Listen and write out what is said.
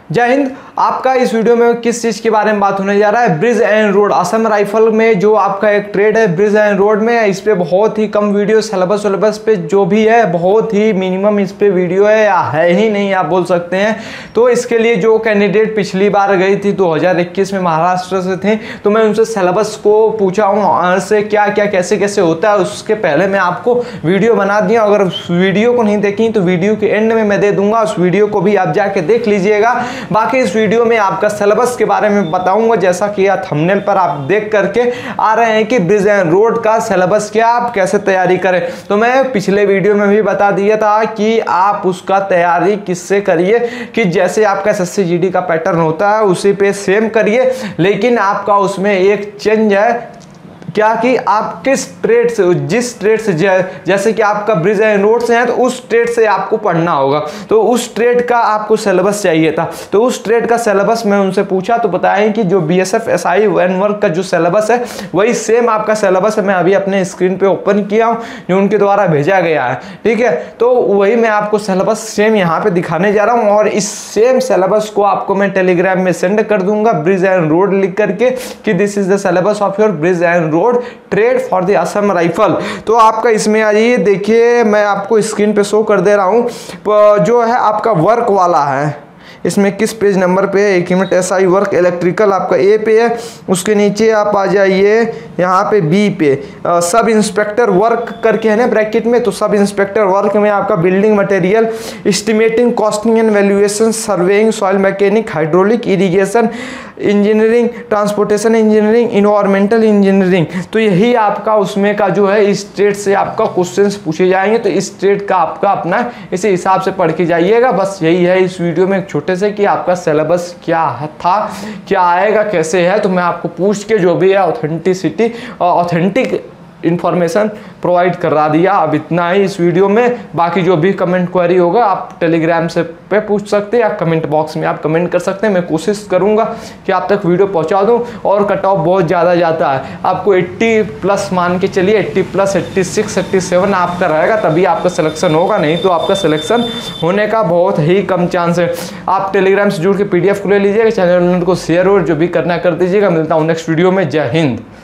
जय हिंद। आपका इस वीडियो में किस चीज़ के बारे में बात होने जा रहा है? Bridge and road Assam rifle में जो आपका एक ट्रेड है ब्रिज एंड रोड में, इस पे बहुत ही कम वीडियो सिलेबस पे जो भी है बहुत ही मिनिमम इस पे वीडियो है या है ही नहीं आप बोल सकते हैं। तो इसके लिए जो कैंडिडेट पिछली बार गई थी 2021 में महाराष्ट्र से थे, तो मैं उनसे सिलेबस को पूछा हूँ से क्या क्या कैसे कैसे होता है। उसके पहले मैं आपको वीडियो बना दिया, अगर उस वीडियो को नहीं देखी तो वीडियो के एंड में मैं दे दूंगा, उस वीडियो को भी आप जाके देख लीजिएगा। बाकी इस वीडियो में आपका सिलेबस के बारे में बताऊंगा, जैसा कि थंबनेल पर आप देख करके आ रहे हैं कि ब्रिज एंड रोड का सिलेबस क्या, आप कैसे तैयारी करें। तो मैं पिछले वीडियो में भी बता दिया था कि आप उसका तैयारी किससे करिए, कि जैसे आपका एसएससी जीडी का पैटर्न होता है उसी पे सेम करिए, लेकिन आपका उसमें एक चेंज है क्या कि आप किस ट्रेड से, जिस ट्रेड से जैसे कि आपका ब्रिज एंड रोड से है तो उस ट्रेड से आपको पढ़ना होगा, तो उस ट्रेड का आपको सिलेबस चाहिए था। तो उस ट्रेड का सिलेबस मैं उनसे पूछा तो बताएं कि जो बीएसएफ एसआई वन वर्क का जो सिलेबस है वही सेम आपका सिलेबस है। मैं अभी अपने स्क्रीन पे ओपन किया हूँ जो उनके द्वारा भेजा गया है, ठीक है। तो वही मैं आपको सिलेबस सेम यहाँ पे दिखाने जा रहा हूँ और इस सेम सिलेबस को आपको मैं टेलीग्राम में सेंड कर दूंगा, ब्रिज एंड रोड लिख करके कि this is the syllabus of your bridge and road trade for the Assam rifle. तो आपका इसमें आ जाइए, देखिए मैं आपको स्क्रीन पे शो कर दे रहा हूं जो है आपका वर्क वाला है। इसमें किस पेज नंबर पे है, एक मिनट। एसआई वर्क इलेक्ट्रिकल आपका ए पे है, उसके नीचे आप आ जाइए यहाँ पे बी पे सब इंस्पेक्टर वर्क करके है ना ब्रैकेट में। तो सब इंस्पेक्टर वर्क में आपका building material, estimating, costing and valuation, surveying, soil mechanic, hydraulic, irrigation engineering, transportation engineering, environmental engineering. तो यही आपका उसमें का जो है इस ट्रेड से आपका क्वेश्चंस पूछे जाएंगे। तो इस ट्रेड का आपका अपना इसी हिसाब से पढ़ के जाइएगा। बस यही है इस वीडियो में एक छोटे से कि आपका सिलेबस क्या था, क्या आएगा, कैसे है। तो मैं आपको पूछ के जो भी है ऑथेंटिसिटी और ऑथेंटिक इंफॉर्मेशन प्रोवाइड करा दिया। अब इतना ही इस वीडियो में। बाकी जो भी कमेंट क्वेरी होगा आप टेलीग्राम से पे पूछ सकते हैं या कमेंट बॉक्स में आप कमेंट कर सकते हैं। मैं कोशिश करूंगा कि आप तक वीडियो पहुंचा दूं। और कट ऑफ बहुत ज़्यादा जाता है, आपको 80 प्लस मान के चलिए, 80 प्लस 86 87 आपका रहेगा तभी आपका सिलेक्शन होगा, नहीं तो आपका सिलेक्शन होने का बहुत ही कम चांस है। आप टेलीग्राम से जुड़ के PDF को ले लीजिएगा, चैनल को शेयर और जो भी करना कर दीजिएगा। मिलता हूँ नेक्स्ट वीडियो में। जय हिंद।